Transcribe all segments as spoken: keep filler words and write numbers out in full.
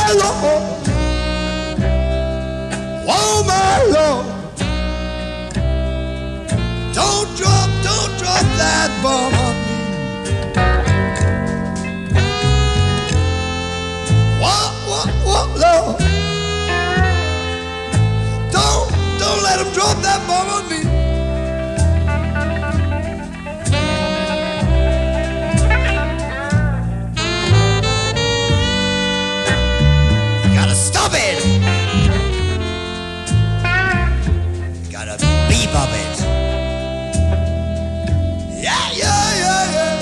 my Lord, oh my Lord, don't drop, don't drop that bomb on me. Whoa, whoa, whoa, Lord, don't, don't let him drop that bomb on me. Stop it! You gotta bebop it. Yeah, yeah, yeah, yeah.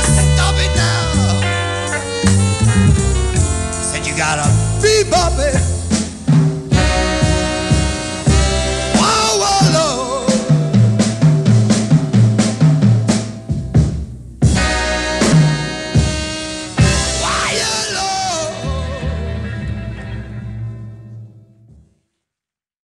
Gotta bebop it.